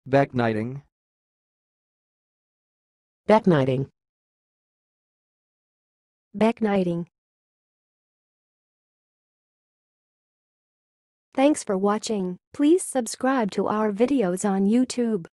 Beknighting. Beknighting. Beknighting. Thanks for watching. Please subscribe to our videos on YouTube.